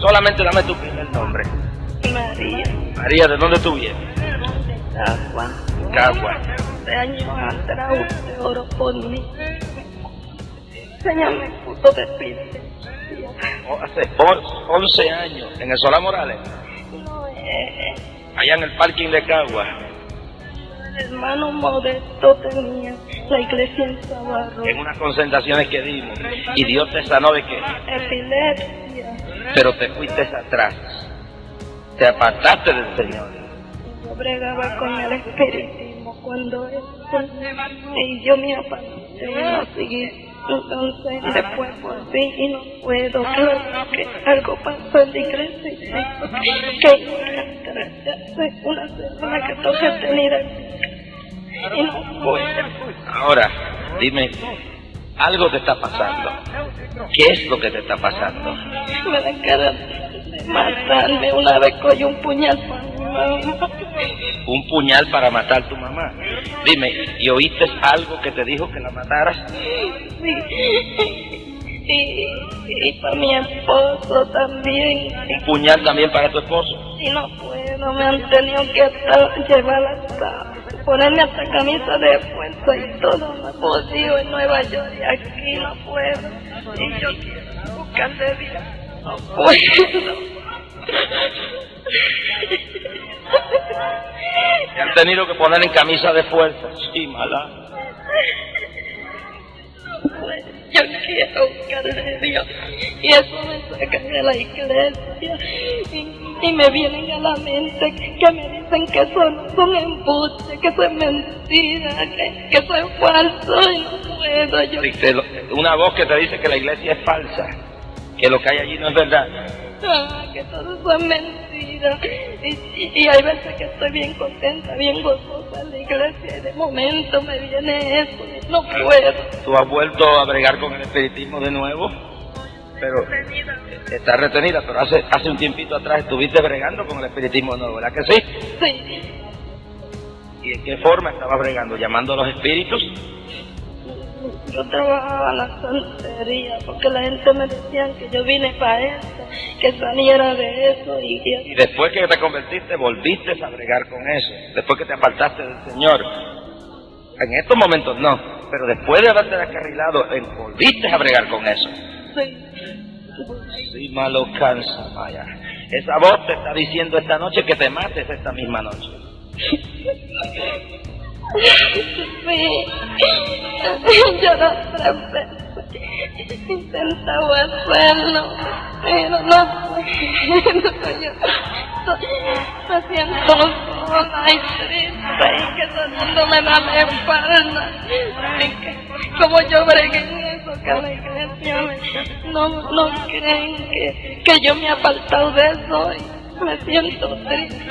Solamente dame tu primer nombre. María. María, ¿de dónde tú vienes? Cagua. Cagua. De años atrás usted oró por mí. Señor, me puso de piste. Hace 11 años, en el Solá Morales. No, Allá en el parking de Cagua. el hermano Modesto tenía la iglesia en Sabarro. En unas concentraciones que dimos. Y Dios te sanó de qué. Epilepsia. Pero te fuiste hacia atrás. Te apartaste del Señor. Yo bregaba con el espiritismo cuando eso. Y yo me aparté y no seguí. Entonces después volví y no puedo. Claro que algo pasó en la iglesia y que hace una semana que estoy retenida y no puedo. Ahora, dime, algo te está pasando. ¿Qué es lo que te está pasando? Me da cara de matarme. Una vez cogí un puñal para mi mamá. Un puñal para matar a tu mamá. Dime, ¿y oíste algo que te dijo que la mataras? Sí. Y para mi esposo también. ¿Un puñal también para tu esposo? Y no puedo, me han tenido que llevar hasta ponerme hasta camisa de fuerza y todo. No he podido en Nueva York y aquí no puedo. Y yo quiero buscar de Dios. No puedo. Te han tenido que poner en camisa de fuerza. Sí, mala. Yo quiero buscar de Dios. Y eso me saca de la iglesia. Y me vienen a la mente que me dicen que son embustes, que son mentiras, que son falsos. Y no puedo. Una voz que te dice que la iglesia es falsa, que lo que hay allí no es verdad. Que todo son mentiras. Y hay veces que estoy bien contenta, bien gozosa en la iglesia y de momento me viene eso y no puedo. ¿Tú has vuelto a bregar con el espiritismo de nuevo? Pero estás retenida, pero hace un tiempito atrás estuviste bregando con el espiritismo de nuevo, ¿verdad que sí? Sí. ¿Y en qué forma estabas bregando? ¿Llamando a los espíritus? Yo trabajaba en la santería porque la gente me decía que yo vine para eso, que saliera de eso y después que te convertiste volviste a bregar con eso, después que te apartaste del Señor. En estos momentos no, pero después de haberte descarrilado volviste a bregar con eso. Sí. Sí, malo cansa, Maya. Esa voz te está diciendo esta noche que te mates esta misma noche. Sí, yo no 3 veces he intentado hacerlo, pero no puedo. Me siento sola y triste y que todo el mundo me da la espalda. Como yo bregué en eso, que la iglesia no creen que yo me he apartado de eso y me siento triste.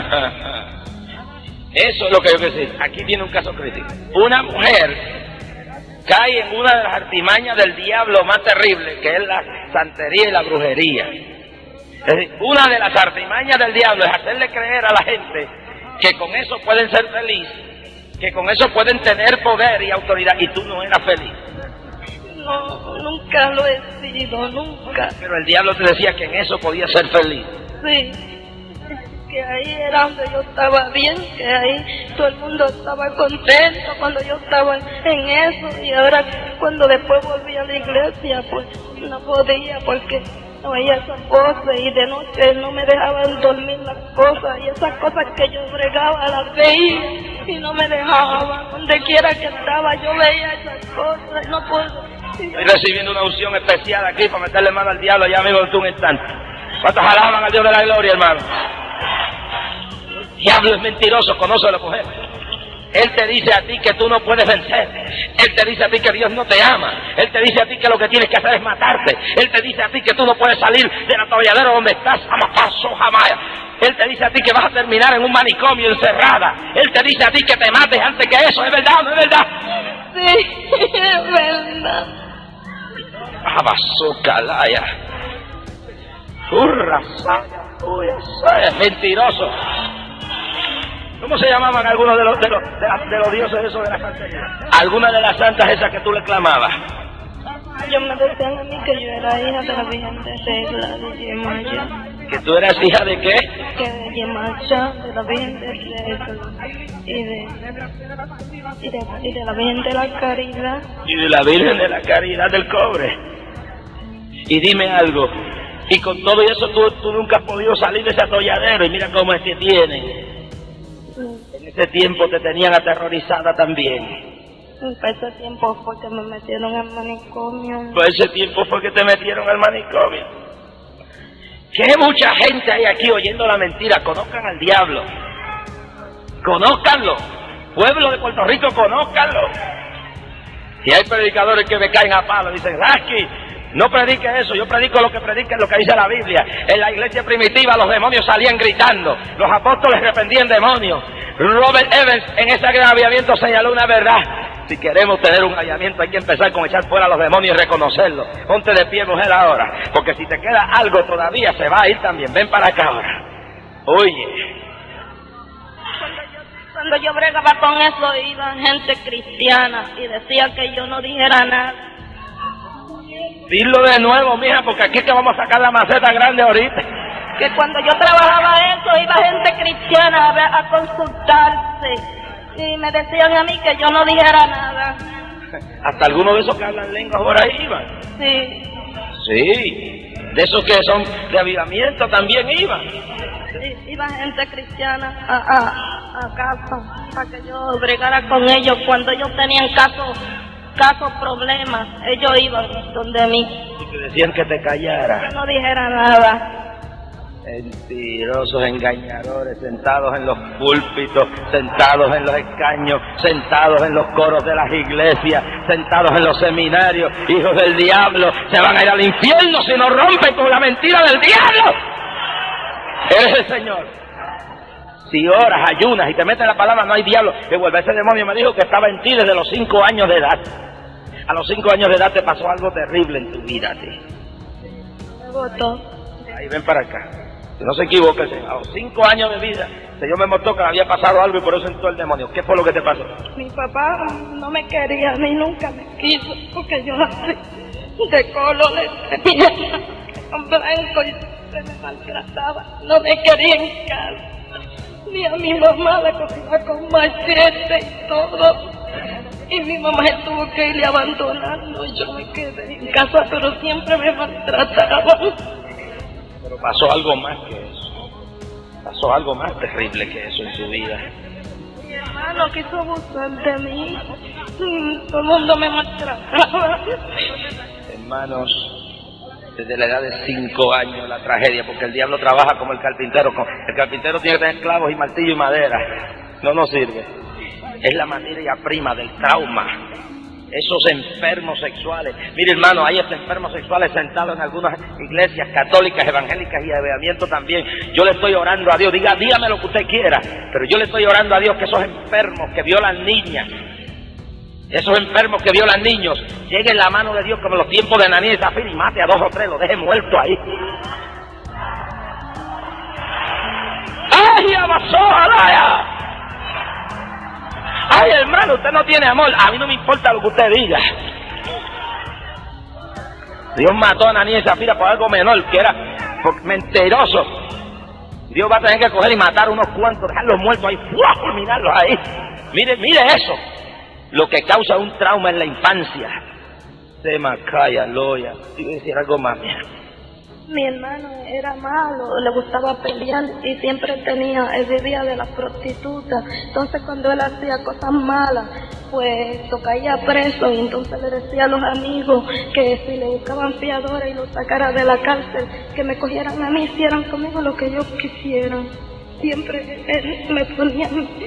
Eso es lo que yo quiero decir. Aquí tiene un caso crítico. Una mujer cae en una de las artimañas del diablo más terrible, que es la santería y la brujería. Es decir, una de las artimañas del diablo es hacerle creer a la gente que con eso pueden ser felices, que con eso pueden tener poder y autoridad, y tú no eras feliz. No, nunca lo he sido, nunca. Pero el diablo te decía que en eso podías ser feliz. Sí. Que ahí era donde yo estaba bien, que ahí todo el mundo estaba contento cuando yo estaba en eso, y ahora cuando después volví a la iglesia pues no podía porque no veía esas cosas y de noche no me dejaban dormir las cosas y esas cosas que yo bregaba las veía y no me dejaban, donde quiera que estaba yo veía esas cosas y no puedo. Estoy recibiendo una unción especial aquí para meterle mano al diablo ya mismo en un instante. ¿Cuántos alaban al Dios de la gloria, hermano? El diablo es mentiroso, conoce a la mujer. Él te dice a ti que tú no puedes vencer. Él te dice a ti que Dios no te ama. Él te dice a ti que lo que tienes que hacer es matarte. Él te dice a ti que tú no puedes salir del atolladero donde estás. Jamás. Él te dice a ti que vas a terminar en un manicomio encerrada. Él te dice a ti que te mates antes que eso. ¿Es verdad o no es verdad? Sí, es verdad. Abasocalaya. Es mentiroso. ¿Cómo se llamaban algunos de los dioses esos de la santería? Algunas de las santas esas que tú le clamabas. Ellos me decían a mí que yo era hija de la Virgen de Regla de Yemacha. ¿Que tú eras hija de qué? Que de Yemacha, de la Virgen de Regla y de la Virgen de la Caridad. Y de la Virgen de la Caridad del Cobre. Y dime algo, y con todo eso tú nunca has podido salir de ese atolladero, y mira cómo es que tienen. En ese tiempo te tenían aterrorizada también. Pues ese tiempo fue que me metieron al manicomio. Pues ese tiempo fue que te metieron al manicomio. Que mucha gente hay aquí oyendo la mentira. Conozcan al diablo. Conózcanlo. Pueblo de Puerto Rico, conózcanlo. Y hay predicadores que me caen a palo. Dicen, Rasky, no predique eso. Yo predico lo que predica, lo que dice la Biblia. En la iglesia primitiva los demonios salían gritando. Los apóstoles reprendían demonios. Robert Evans en ese gran avivamiento señaló una verdad. Si queremos tener un avivamiento hay que empezar con echar fuera a los demonios y reconocerlos. Ponte de pie, mujer, ahora. Porque si te queda algo todavía se va a ir también. Ven para acá ahora. Oye. Cuando yo bregaba con eso iba gente cristiana y decía que yo no dijera nada. Dilo de nuevo, mija, porque aquí es que vamos a sacar la maceta grande ahorita. Que cuando yo trabajaba eso iba gente cristiana a consultarse y me decían a mí que yo no dijera nada. Hasta algunos de esos que hablan lenguas por ahí iban. Sí. Sí, de esos que son de avivamiento también iban. Sí, iba gente cristiana a casa para que yo bregara con ellos. Cuando ellos tenían casos, problemas, ellos iban donde mí. Y te decían que te callara. Que no dijera nada. Mentirosos, engañadores, sentados en los púlpitos, sentados en los escaños, sentados en los coros de las iglesias, sentados en los seminarios, hijos del diablo, se van a ir al infierno si no rompen con la mentira del diablo. Eres el Señor. Si oras, ayunas y te metes en la palabra, no hay diablo. Que vuelve ese demonio, me dijo que estaba en ti desde los 5 años de edad. A los 5 años de edad te pasó algo terrible en tu vida a ti. Me botó. Ahí, ven para acá. Que no se equivoque, a los 5 años de vida, el Señor me mostró que me había pasado algo y por eso entró el demonio. ¿Qué fue lo que te pasó? Mi papá no me quería, ni nunca me quiso, porque yo así, de color, tenía un blanco y se me maltrataba. No me quería en casa, ni a mi mamá la cogía con machete y todo. Y mi mamá tuvo que irle abandonando y yo me quedé en casa, pero siempre me maltrataban. Pero pasó algo más que eso. Pasó algo más terrible que eso en tu vida. Mi hermano quiso abusar de mí. Todo el mundo me maltrataba. Hermanos, desde la edad de 5 años la tragedia, porque el diablo trabaja como el carpintero. El carpintero tiene que tener clavos y martillo y madera. No nos sirve. Es la materia prima del trauma. Esos enfermos sexuales. Mire, hermano, hay esos enfermos sexuales sentados en algunas iglesias católicas, evangélicas y de avivamiento también. Yo le estoy orando a Dios. Dígame lo que usted quiera, pero yo le estoy orando a Dios que esos enfermos que violan niñas, esos enfermos que violan niños, lleguen la mano de Dios como en los tiempos de Ananías y Zafira y mate a 2 o 3, lo deje muerto ahí. ¡Ay, abasó, alaya! Ay, hermano, usted no tiene amor. A mí no me importa lo que usted diga. Dios mató a Ananías y Zafira por algo menor, que era mentiroso. Dios va a tener que coger y matar unos cuantos, dejarlos muertos ahí, fulminarlos ahí. Mire eso. Lo que causa un trauma en la infancia. Se me calla, loya. Iba a decir algo más, mira. Mi hermano era malo, le gustaba pelear y siempre vivía de las prostitutas. Entonces cuando él hacía cosas malas, pues lo caía preso y entonces le decía a los amigos que si le buscaban fiadores y lo sacara de la cárcel, que me cogieran a mí, hicieran conmigo lo que ellos quisieran. Siempre él me ponía...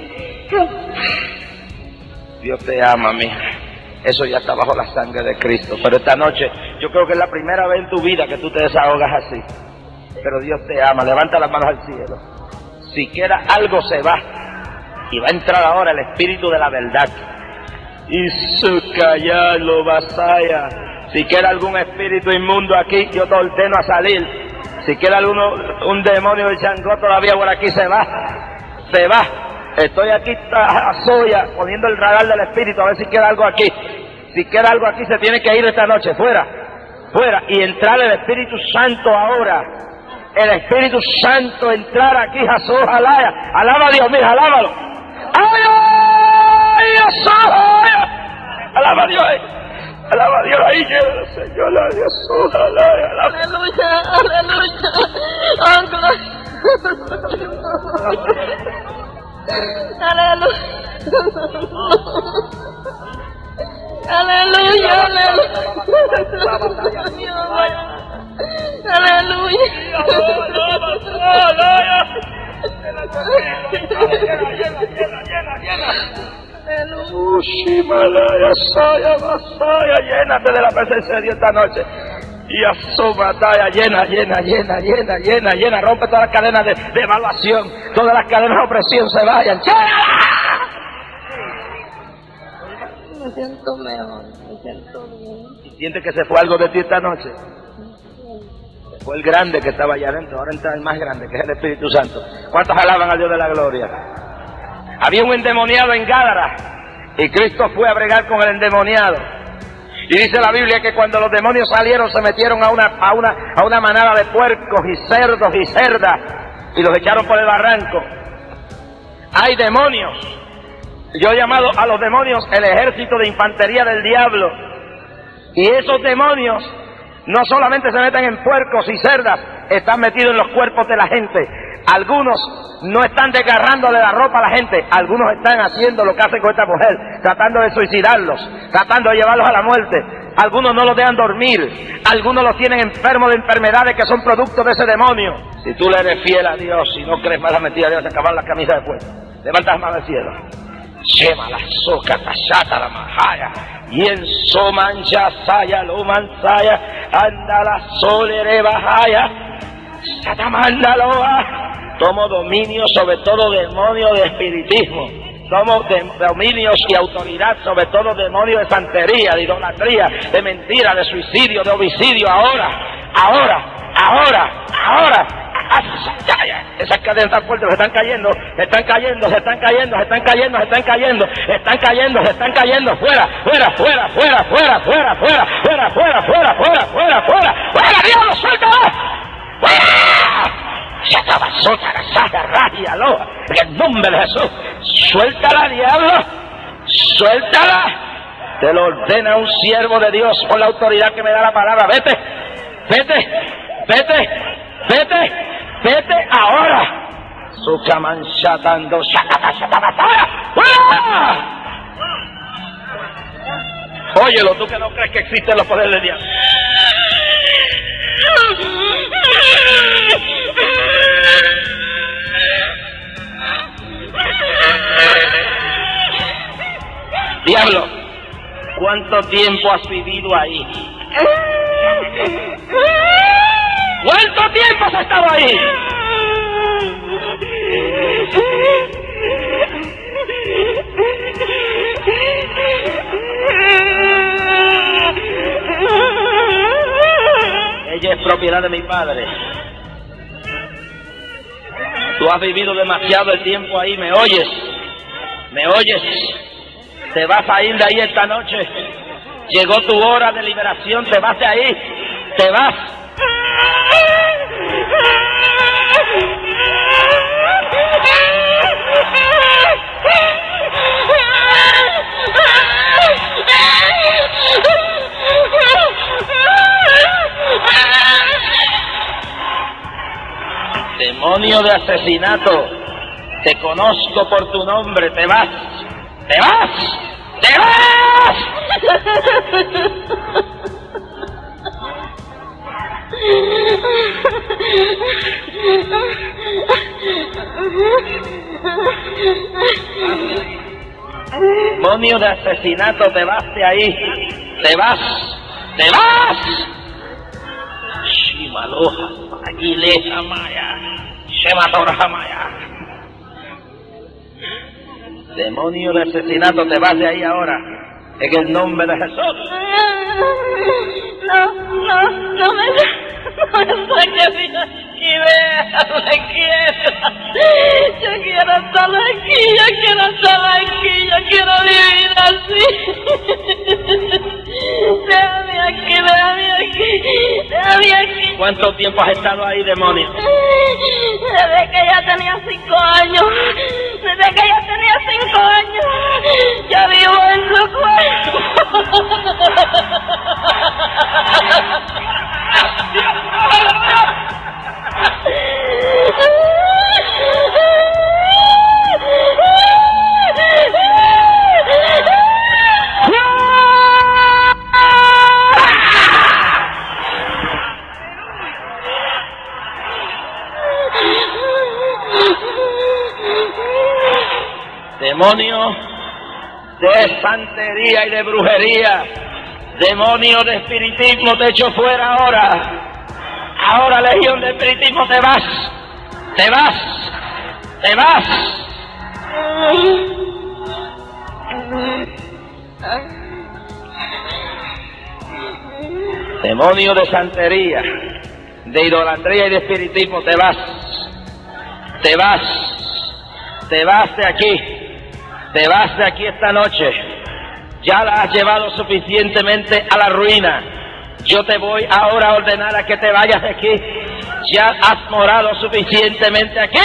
Dios te ama, mija. Eso ya está bajo la sangre de Cristo. Pero esta noche, yo creo que es la primera vez en tu vida que tú te desahogas así. Pero Dios te ama. Levanta las manos al cielo. Siquiera algo se va. Y va a entrar ahora el Espíritu de la verdad. Y su callarlo, vasaya. Si queda algún espíritu inmundo aquí, yo te ordeno a salir. Si queda un demonio de Changó todavía por aquí, se va. Se va. Estoy aquí a soya, poniendo el radar del espíritu, a ver si queda algo aquí. Si queda algo aquí, se tiene que ir esta noche, fuera, fuera, y entrar el Espíritu Santo ahora. El Espíritu Santo entrar aquí, Jesús, alaya. Alaba a Dios, mira, alábalo. ¡Ay, alaba a Dios! Alaba a Dios, ahí llega, Señor, a Jesús, alaya, alaba. Aleluya, aleluya. Oh, gloria. Aleluya. Aleluya, aleluya. Llénate de la presencia de Dios esta noche. Y a su batalla, llena, rompe todas las cadenas de evaluación, todas las cadenas de opresión se vayan. me siento mejor, me siento bien. ¿Y sientes que se fue algo de ti esta noche? Se fue el grande que estaba allá adentro, ahora entra el más grande, que es el Espíritu Santo. ¿Cuántos alaban al Dios de la gloria? Había un endemoniado en Gádara, y Cristo fue a bregar con el endemoniado. Y dice la Biblia que cuando los demonios salieron, se metieron a una manada de puercos y cerdos y cerdas, y los echaron por el barranco. Hay demonios. Yo he llamado a los demonios el ejército de infantería del diablo. Y esos demonios no solamente se meten en puercos y cerdas, están metidos en los cuerpos de la gente. Algunos no están desgarrándole la ropa a la gente, algunos están haciendo lo que hacen con esta mujer, tratando de suicidarlos, tratando de llevarlos a la muerte. Algunos no los dejan dormir, algunos los tienen enfermos de enfermedades que son producto de ese demonio. Si tú le eres fiel a Dios y no crees más la mentira de Dios, se acaban las camisas después. Levanta las manos al cielo. Shema la soca tachata la mahaya. Y en somancha saya lo mansaya. Anda la solere bajaya. Satamandaloa. Tomo dominio sobre todo demonio de espiritismo. Tomo dominios y autoridad sobre todo demonio de santería, de idolatría, de mentira, de suicidio, de homicidio. Ahora. Esas cadenas tan fuertes se están cayendo, están cayendo, fuera, diablo, suéltala, en el nombre de Jesús, suéltala, diablo, suéltala, te lo ordena un siervo de Dios por la autoridad que me da la palabra, vete ahora. Óyelo, tú que no crees que existen los poderes del diablo. Diablo, ¿cuánto tiempo has vivido ahí? ¿Cuánto tiempo has estado ahí? Ella es propiedad de mi padre. Tú has vivido demasiado el tiempo ahí, ¿me oyes? ¿Me oyes? Te vas a ir de ahí esta noche. Llegó tu hora de liberación, te vas de ahí. Te vas. Demonio de asesinato, te conozco por tu nombre, te vas. Demonio de asesinato, te vas de ahí, te vas. Shimaloha, Aguileja Maya, Shematora Maya. Demonio de asesinato, te vas de ahí ahora, en el nombre de Jesús. No me saques de aquí, me quiero. Yo quiero estar aquí, yo quiero vivir así. tiempo has estado ahí, demonio? Desde que ella tenía 5 años. Desde que ella tenía 5 años. Yo vivo en su cuerpo. Demonio de santería y de brujería, demonio de espiritismo, te echo fuera ahora. Ahora, legión de espiritismo, te vas, te vas, te vas. Demonio de santería, de idolatría y de espiritismo, te vas, te vas, te vas de aquí. Te vas de aquí esta noche. Ya la has llevado suficientemente a la ruina. Yo te voy ahora a ordenar a que te vayas de aquí. Ya has morado suficientemente aquí.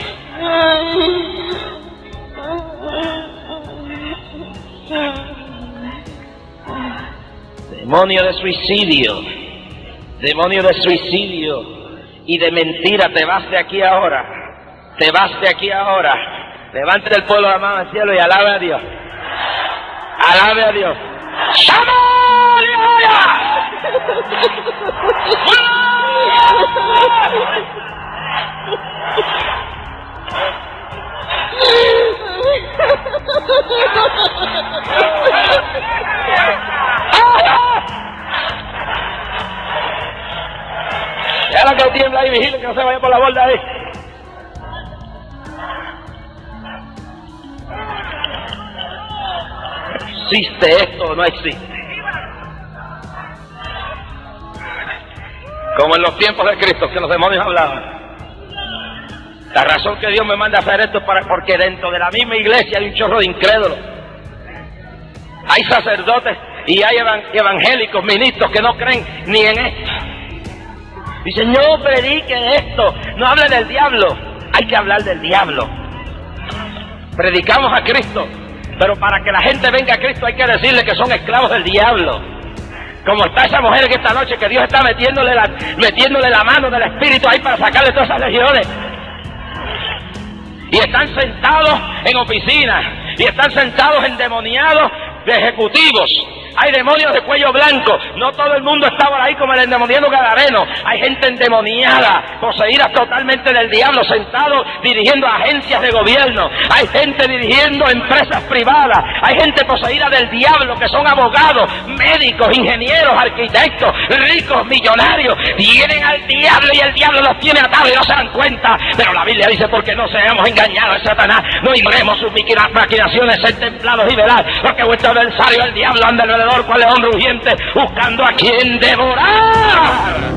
Demonio de suicidio. Demonio de suicidio y de mentira, te vas de aquí ahora. Te vas de aquí ahora. Levante el pueblo la mano al cielo y alabe a Dios. Alabe a Dios. Ya la que tiembla ahí, vigile que no se vaya por la borda ahí. ¿Existe esto o no existe? Como en los tiempos de Cristo, que los demonios hablaban. La razón que Dios me manda a hacer esto es porque dentro de la misma iglesia hay un chorro de incrédulos. Hay sacerdotes y hay evangélicos, ministros que no creen ni en esto. Dicen, no prediquen esto, no hablen del diablo. Hay que hablar del diablo. Predicamos a Cristo. Pero para que la gente venga a Cristo hay que decirle que son esclavos del diablo. Como está esa mujer en esta noche, que Dios está metiéndole la mano del Espíritu ahí para sacarle todas esas legiones. Y están sentados en oficinas, y están sentados endemoniados de ejecutivos. Hay demonios de cuello blanco. No todo el mundo está por ahí como el endemoniado gadareno. Hay gente endemoniada, poseída totalmente del diablo, sentados dirigiendo agencias de gobierno. Hay gente dirigiendo empresas privadas. Hay gente poseída del diablo que son abogados, médicos, ingenieros, arquitectos, ricos, millonarios. Tienen al diablo y el diablo los tiene atados y no se dan cuenta. Pero la Biblia dice, porque no seamos engañados de Satanás, no ignoremos sus maquinaciones, ser templados y velar, porque vuestro adversario el diablo anda alrededor cual león rugiente, buscando a quien devorar.